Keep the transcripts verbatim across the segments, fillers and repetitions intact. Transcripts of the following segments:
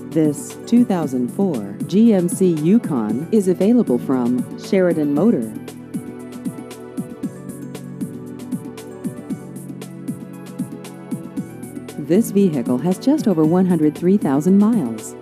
This two thousand four G M C Yukon is available from Sheridan Motor. This vehicle has just over one hundred three thousand miles.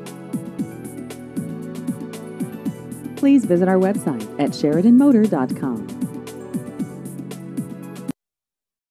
Please visit our website at Sheridan Motor dot com.